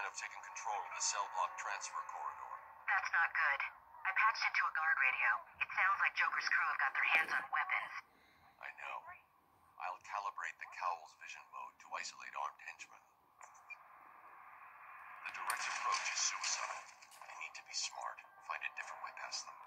sign of taking control of the cell block transfer corridor. That's not good. I patched into a guard radio. It sounds like Joker's crew have got their hands on weapons. I know. I'll calibrate the Cowl's vision mode to isolate armed henchmen. The direct approach is suicide. I need to be smart. Find a different way past them.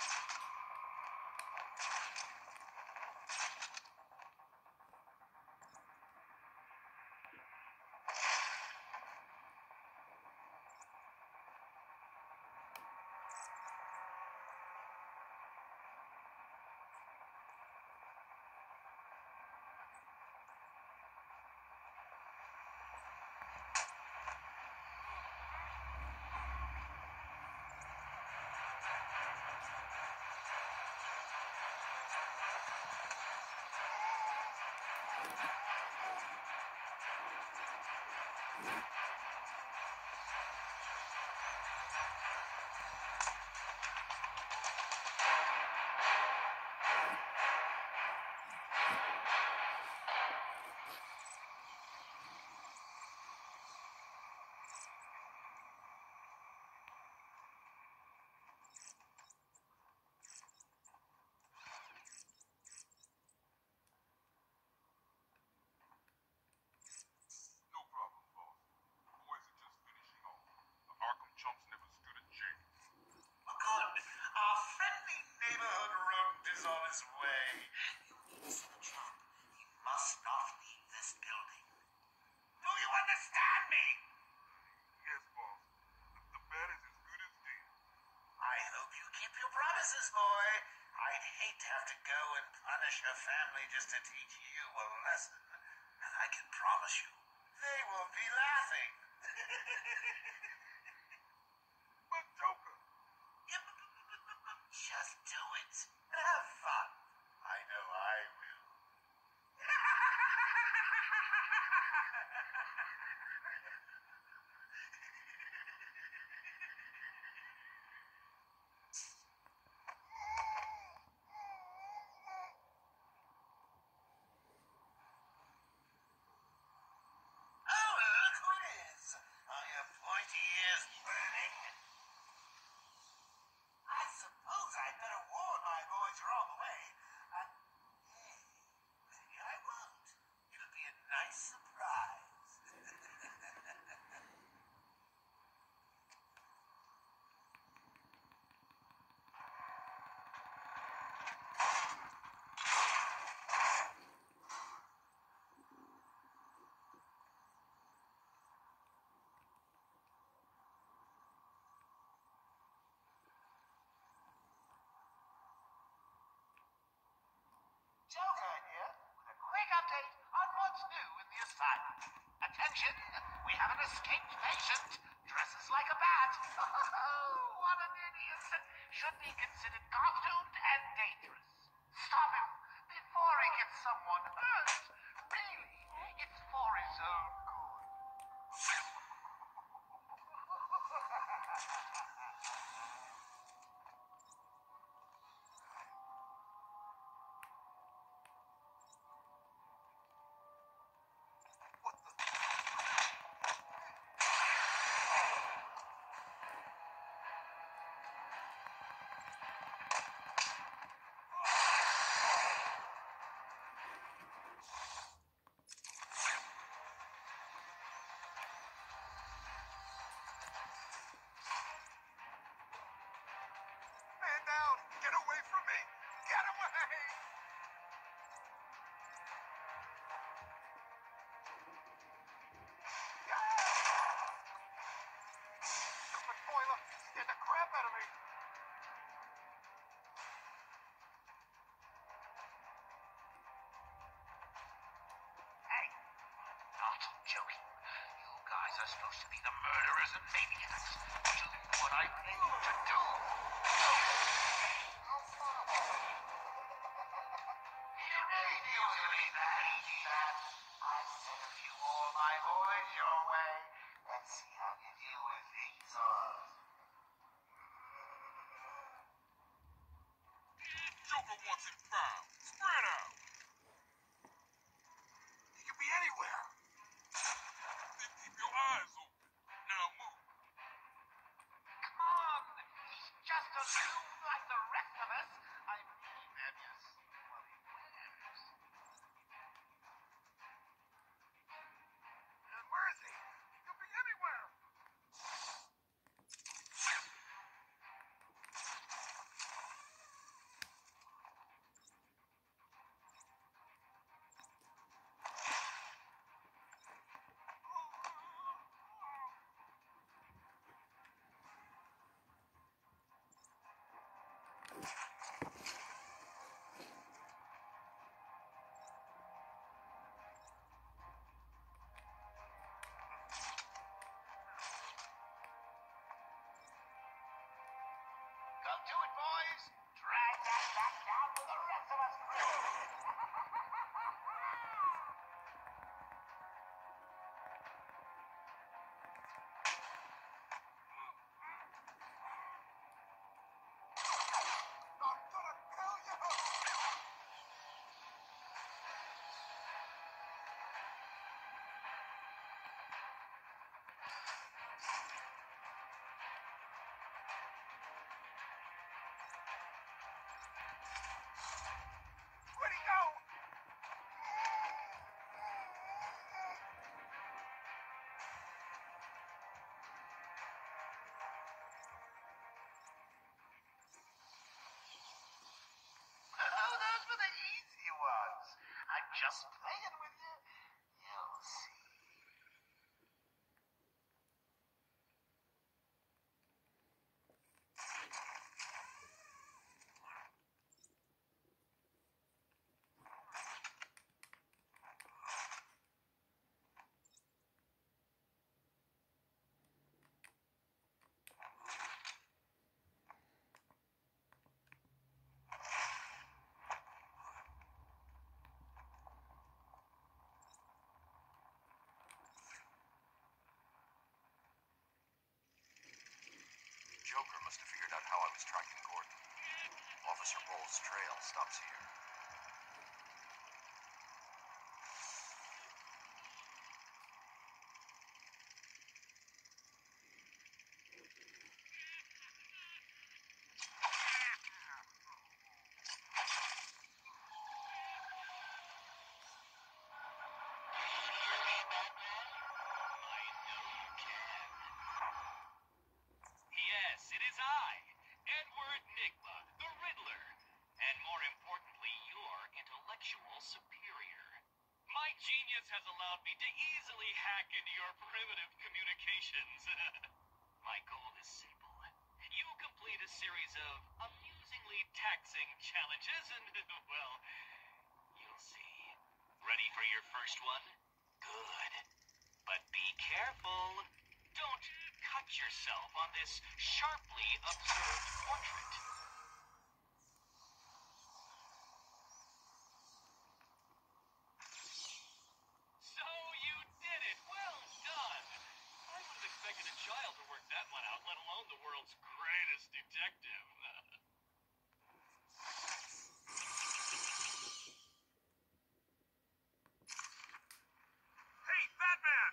Chumps never stood a chance. Good. Our friendly neighborhood rodent is on his way. You need to see the chap. He must not leave this building. Do you understand me? Yes, boss. The bat is as good as dead. I hope you keep your promises, boy. I'd hate to have to go and punish your family just to teach you a lesson. And I can promise you, they won't be laughing. But Joker! Just do it. Have fun. I know I will. Oh, look who it is. Are your pointy ears burning? I suppose I'd better warn my boys you're on the way. Maybe I won't. It'll be a nice surprise. Joker here with a quick update on what's new in the asylum. Attention, we have an escaped patient. Dresses like a bat. Oh, what an idiot. Should be considered costumed and dangerous. Stop him before he gets someone hurt. Really, it's for his own good. Man down! Get away from me! Get away! Stupid spoiler! Scared the crap out of me! Hey, not joking. You guys are supposed to be the murderers and maniacs. Do what I pay you to do. You ain't usually that easy, man. I sent a few more of my boys your way. Let's see how you deal with these odds. Joker wants him found. Spread out. He could be anywhere. Then keep your eyes open. Now playing with you. You'll see. Joker must have figured out how I was tracking Gordon. Officer Bowles' trail stops here. Yes, it is I, Edward Nigma, the Riddler, and more importantly, your intellectual superior. My genius has allowed me to easily hack into your primitive communications. My goal is simple. You complete a series of amusingly taxing challenges, and, well, you'll see. Ready for your first one? Good. But be careful. Don't cut yourself on this sharply observed portrait. So you did it. Well done. I would have expected a child to work that one out, let alone the world's greatest detective. Hey, Batman!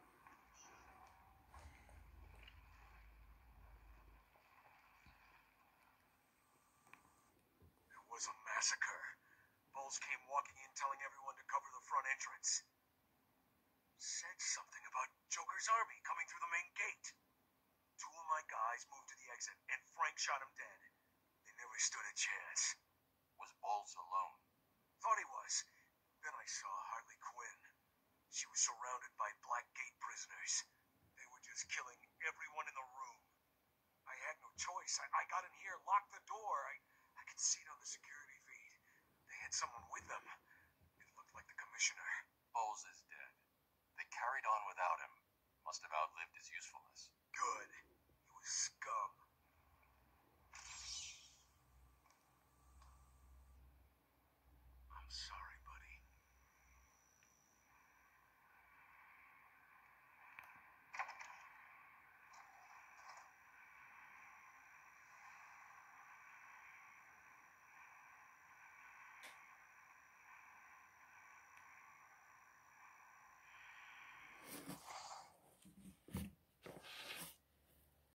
It was a massacre. Bowles came walking in telling everyone to cover the front entrance. Said something about Joker's army coming through the main gate. Two of my guys moved to the exit, and Frank shot him dead. They never stood a chance. Was Bowles alone? Thought he was. Then I saw Harley Quinn. She was surrounded by Black Gate prisoners. They were just killing everyone in the room. I had no choice. I got in here, locked the door. I could see it on the security feed. They had someone with them. It looked like the commissioner. Bowles is dead. They carried on without him. Must have outlived his usefulness. Good. He was scum.